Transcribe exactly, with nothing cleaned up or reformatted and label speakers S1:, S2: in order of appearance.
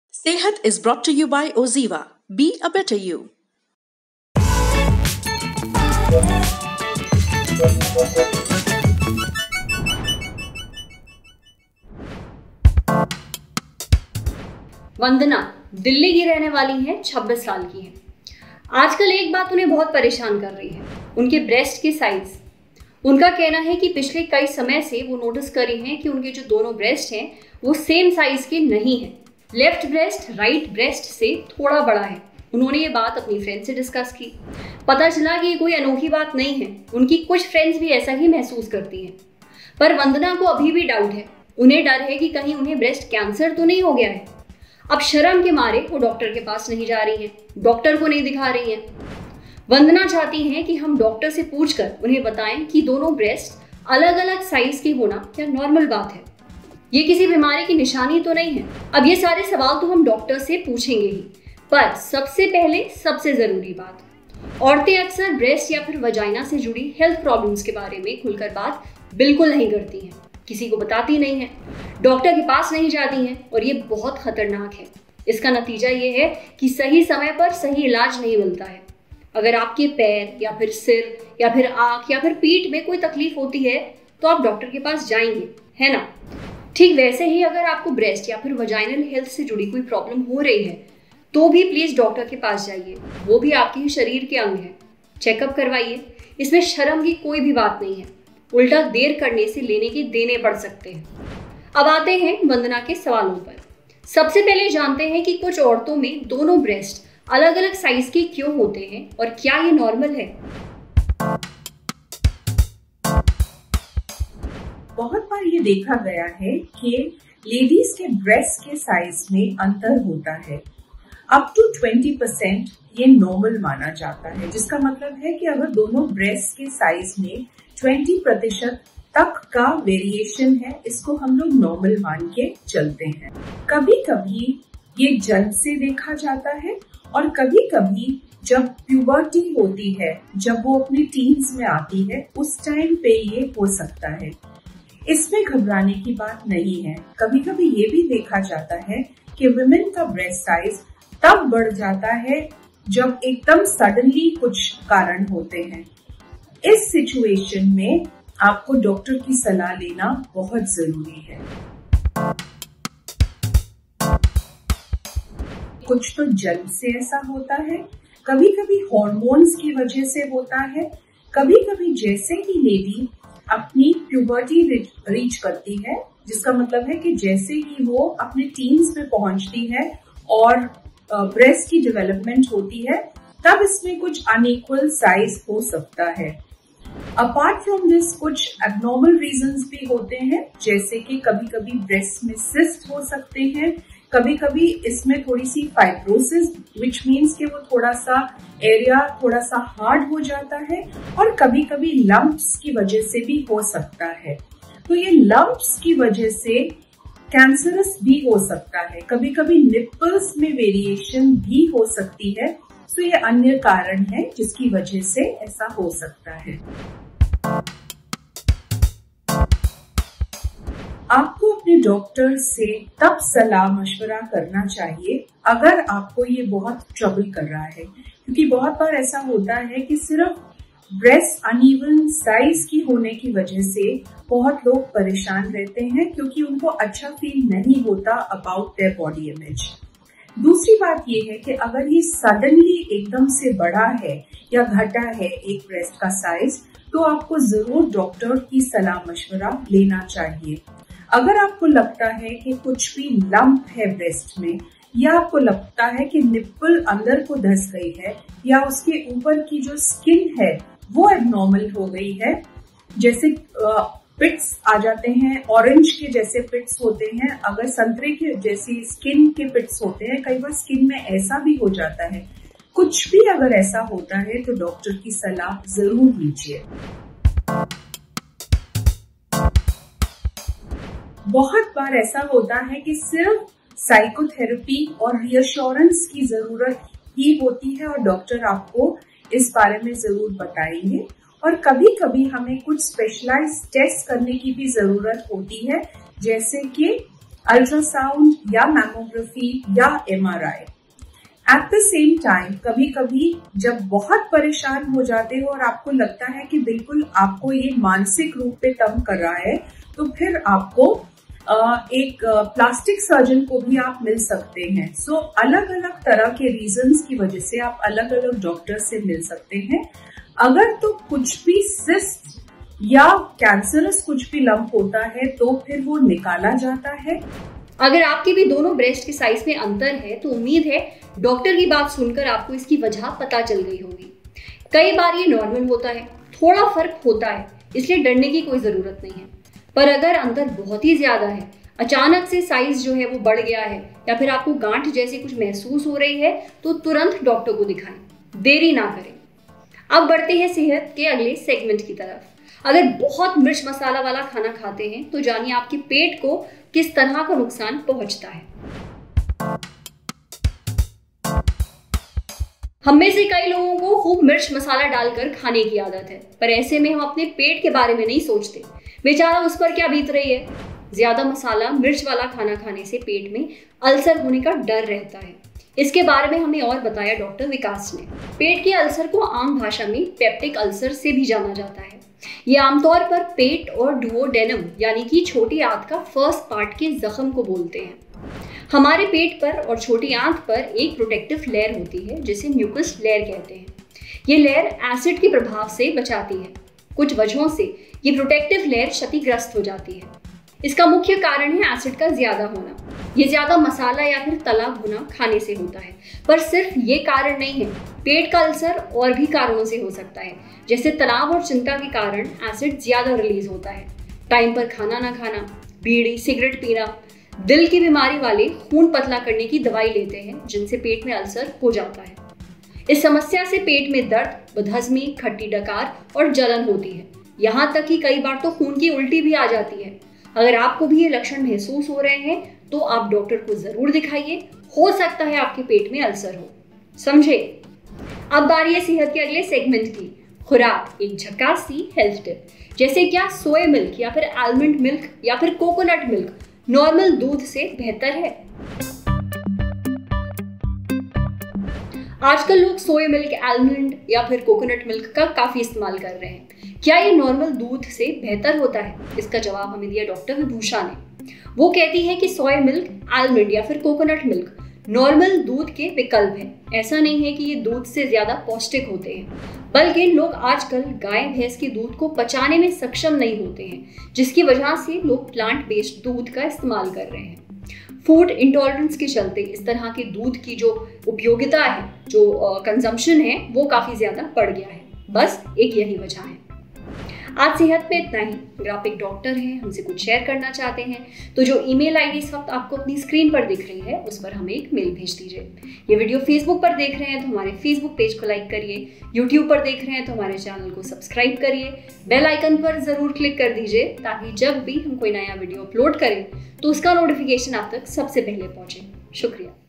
S1: Sehat is brought to you by Oziva. Be a better you.
S2: वंदना दिल्ली की रहने वाली हैं, छब्बीस साल की हैं। आजकल एक बात उन्हें बहुत परेशान कर रही है, उनके ब्रेस्ट की साइज। उनका कहना है कि पिछले कई समय से वो नोटिस कर रही हैं कि उनके जो दोनों ब्रेस्ट हैं वो सेम साइज के नहीं हैं। लेफ्ट ब्रेस्ट राइट ब्रेस्ट से थोड़ा बड़ा है। उन्होंने ये बात अपनी फ्रेंड से डिस्कस की। पता चला कि ये कोई अनोखी बात नहीं है, उनकी कुछ फ्रेंड्स भी ऐसा ही महसूस करती हैं। पर वंदना को अभी भी डाउट है। उन्हें डर है कि कहीं उन्हें ब्रेस्ट कैंसर तो नहीं हो गया है। अब शर्म के मारे वो डॉक्टर के पास नहीं जा रही हैं, डॉक्टर को नहीं दिखा रही हैं। वंदना चाहती हैं कि हम डॉक्टर से पूछकर उन्हें बताएं कि दोनों ब्रेस्ट अलग अलग साइज के होना क्या नॉर्मल बात है, ये किसी बीमारी की निशानी तो नहीं है। अब ये सारे सवाल तो हम डॉक्टर से पूछेंगे ही, पर सबसे पहले सबसे जरूरी बात, औरतें अक्सर ब्रेस्ट या फिर वजाइना से जुड़ी हेल्थ प्रॉब्लम्स के बारे में खुलकर बात बिल्कुल नहीं करती हैं, किसी को बताती नहीं है, डॉक्टर के पास नहीं जाती हैं, और ये बहुत खतरनाक है। इसका नतीजा ये है कि सही समय पर सही इलाज नहीं मिलता है। अगर आपके पैर या फिर सिर या फिर आंख या फिर पीठ में कोई तकलीफ होती है तो आप डॉक्टर के पास जाएंगे, है ना? ठीक वैसे ही अगर आपको ब्रेस्ट या फिर वजाइनल हेल्थ से जुड़ी कोई प्रॉब्लम हो रही है तो भी प्लीज डॉक्टर के पास जाइए। वो भी आपके ही शरीर के अंग है, चेकअप करवाइए। इसमें शर्म की कोई भी बात नहीं है, उल्टा देर करने से लेने के देने पड़ सकते हैं। अब आते हैं वंदना के सवालों पर। सबसे पहले जानते हैं कि कुछ औरतों में दोनों ब्रेस्ट अलग अलग साइज के क्यों होते हैं और क्या ये नॉर्मल है?
S3: बहुत बार ये देखा गया है कि लेडीज के ब्रेस्ट के साइज में अंतर होता है। अप टू ट्वेंटी परसेंट ये नॉर्मल माना जाता है, जिसका मतलब है कि अगर दोनों ब्रेस्ट के साइज में ट्वेंटी प्रतिशत तक का वेरिएशन है, इसको हम लोग नॉर्मल मान के चलते हैं। कभी कभी ये जन्म से देखा जाता है और कभी कभी जब प्यूबर्टी होती है, जब वो अपने टीन्स में आती है, उस टाइम पे ये हो सकता है। इसमें घबराने की बात नहीं है। कभी कभी ये भी देखा जाता है कि वुमेन का ब्रेस्ट साइज तब बढ़ जाता है जब एकदम सडनली कुछ कारण होते हैं। इस सिचुएशन में आपको डॉक्टर की सलाह लेना बहुत जरूरी है। कुछ तो जन्म से ऐसा होता है, कभी कभी हार्मोन्स की वजह से होता है, कभी कभी जैसे ही लेडी अपनी प्यूबर्टी रीच करती है, जिसका मतलब है कि जैसे ही वो अपने टीन्स में पहुंचती है और ब्रेस्ट की डेवलपमेंट होती है, तब इसमें कुछ अनइक्वल साइज हो सकता है। अपार्ट फ्रॉम दिस कुछ एबनॉर्मल रीजंस भी होते हैं, जैसे कि कभी कभी ब्रेस्ट में सिस्ट हो सकते हैं, कभी कभी इसमें थोड़ी सी फाइब्रोसिस, विच मीन्स कि वो थोड़ा सा एरिया थोड़ा सा हार्ड हो जाता है, और कभी कभी लंप्स की वजह से भी हो सकता है। तो ये लंप्स की वजह से कैंसरस भी हो सकता है। कभी कभी निप्पल्स में वेरिएशन भी हो सकती है। तो ये अन्य कारण है जिसकी वजह से ऐसा हो सकता है। आपको अपने डॉक्टर से तब सलाह मशवरा करना चाहिए अगर आपको ये बहुत ट्रबल कर रहा है, क्योंकि बहुत बार ऐसा होता है कि सिर्फ ब्रेस्ट अनइवन साइज की होने की वजह से बहुत लोग परेशान रहते हैं, क्योंकि उनको अच्छा फील नहीं होता अबाउट देयर बॉडी इमेज। दूसरी बात ये है कि अगर ये सडनली एकदम से बढ़ा है या घटा है एक ब्रेस्ट का साइज, तो आपको जरूर डॉक्टर की सलाह मशवरा लेना चाहिए। अगर आपको लगता है कि कुछ भी लंप है ब्रेस्ट में, या आपको लगता है कि निप्पल अंदर को धस गई है, या उसके ऊपर की जो स्किन है वो एबनॉर्मल हो गई है, जैसे पिट्स आ जाते हैं, ऑरेंज के जैसे पिट्स होते हैं, अगर संतरे के जैसी स्किन के पिट्स होते हैं, कई बार स्किन में ऐसा भी हो जाता है। कुछ भी अगर ऐसा होता है तो डॉक्टर की सलाह जरूर लीजिए। बहुत बार ऐसा होता है कि सिर्फ साइकोथेरेपी और रियश्योरेंस की जरूरत ही होती है, और डॉक्टर आपको इस बारे में जरूर बताएंगे। और कभी कभी हमें कुछ स्पेशलाइज्ड टेस्ट करने की भी जरूरत होती है, जैसे कि अल्ट्रासाउंड या मैमोग्राफी या MRI. At the same time कभी कभी जब बहुत परेशान हो जाते हो और आपको लगता है कि बिल्कुल आपको ये मानसिक रूप पे तंग कर रहा है, तो फिर आपको एक प्लास्टिक सर्जन को भी आप मिल सकते हैं। सो अलग अलग तरह के रीजंस की वजह से आप अलग अलग डॉक्टर से मिल सकते हैं। अगर तो कुछ भी सिस्ट या कैंसरस कुछ भी लंप होता है तो फिर वो निकाला जाता है।
S2: अगर आपके भी दोनों ब्रेस्ट के साइज में अंतर है तो उम्मीद है डॉक्टर की बात सुनकर आपको इसकी वजह पता चल गई होगी। कई बार ये नॉर्मल होता है, थोड़ा फर्क होता है, इसलिए डरने की कोई जरूरत नहीं है। पर अगर अंतर बहुत ही ज्यादा है, अचानक से साइज जो है वो बढ़ गया है या फिर आपको गांठ जैसी कुछ महसूस हो रही है, तो तुरंत डॉक्टर को दिखाएं, देरी ना करें। अब बढ़ते हैं सेहत के अगले सेगमेंट की तरफ। अगर बहुत मिर्च मसाला वाला खाना खाते हैं तो जानिए आपके पेट को किस तरह का नुकसान पहुंचता है। हम में से कई लोगों को खूब मिर्च मसाला डालकर खाने की आदत है, पर ऐसे में हम अपने पेट के बारे में नहीं सोचते, बेचारा उस पर क्या बीत रही है। ज्यादा मसाला मिर्च वाला खाना खाने से पेट में अल्सर होने का डर रहता है। इसके बारे में हमें और बताया डॉक्टर विकास ने। पेट के अल्सर को आम भाषा में पेप्टिक अल्सर से भी जाना जाता है। ये आमतौर पर पेट और डुओडेनम यानी कि छोटी आंत का फर्स्ट पार्ट के जख्म को बोलते हैं। हमारे पेट पर और छोटी आंत पर एक प्रोटेक्टिव लेयर होती है जिसे म्यूकस लेयर कहते हैं। ये लेयर एसिड के प्रभाव से बचाती है। कुछ वजहों से ये प्रोटेक्टिव लेयर क्षतिग्रस्त हो जाती है। इसका मुख्य कारण है एसिड का ज्यादा होना। ये ज्यादा मसाला या फिर तला भुना खाने से होता है, पर सिर्फ ये कारण नहीं है। पेट का अल्सर और भी कारणों से हो सकता है, जैसे तनाव और चिंता के कारण एसिड ज्यादा रिलीज होता है, टाइम पर खाना ना खाना, बीड़ी सिगरेट पीना, दिल की बीमारी वाले खून पतला करने की दवाई लेते हैं जिनसे पेट में अल्सर हो जाता है। इस समस्या से पेट में दर्द, बदहजमी, खट्टी डकार और जलन होती है। यहाँ तक कि कई बार तो खून की उल्टी भी आ जाती है। अगर आपको भी ये लक्षण महसूस हो रहे हैं तो आप डॉक्टर को जरूर दिखाइए, हो सकता है आपके पेट में अल्सर हो। समझे? अब बारी है सेहत के अगले सेगमेंट की, खुराक, एक झकास सी हेल्थ टिप। जैसे क्या सोया मिल्क या फिर आलमंड मिल्क या फिर कोकोनट मिल्क नॉर्मल दूध से बेहतर है? आजकल लोग सोया मिल्क, आलमंड या फिर कोकोनट मिल्क का काफी इस्तेमाल कर रहे हैं। क्या ये नॉर्मल दूध से बेहतर होता है? इसका जवाब हमें दिया डॉक्टर विभूषा ने। वो कहती है कि सोया मिल्क, आलमंड या फिर कोकोनट मिल्क नॉर्मल दूध के विकल्प हैं। ऐसा नहीं है कि ये दूध से ज्यादा पौष्टिक होते हैं, बल्कि लोग आजकल गाय भैंस के दूध को पचाने में सक्षम नहीं होते हैं, जिसकी वजह से लोग प्लांट बेस्ड दूध का इस्तेमाल कर रहे हैं। फूड इंटॉलरेंस के चलते इस तरह के दूध की जो उपयोगिता है, जो कंजम्पशन है, वो काफी ज्यादा बढ़ गया है। बस एक यही वजह है। आज सेहत पे इतना ही। अगर आप एक डॉक्टर हैं, हमसे कुछ शेयर करना चाहते हैं, तो जो ईमेल आईडी इस वक्त आपको अपनी स्क्रीन पर दिख रही है, उस पर हमें एक मेल भेज दीजिए। ये वीडियो फेसबुक पर देख रहे हैं तो हमारे फेसबुक पेज को लाइक करिए, यूट्यूब पर देख रहे हैं तो हमारे चैनल को सब्सक्राइब करिए, बेल आइकन पर जरूर क्लिक कर दीजिए ताकि जब भी हम कोई नया वीडियो अपलोड करें तो उसका नोटिफिकेशन आप तक सबसे पहले पहुंचे। शुक्रिया।